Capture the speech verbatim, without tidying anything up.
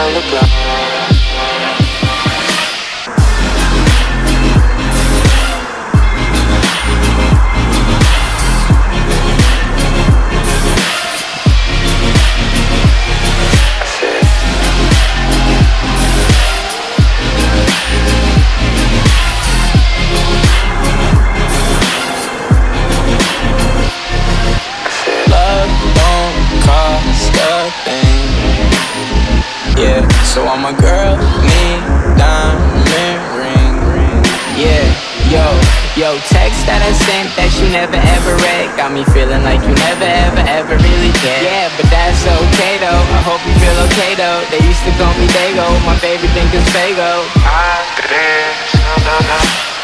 on the ground. So I'm a girl, me, diamond ring, ring. Yeah, yo, yo, text that I sent that you never ever read got me feeling like you never ever ever really cared. Yeah, but that's okay though, I hope you feel okay though. They used to call me Dago, my favorite thing is Fago. I did, no, no, no.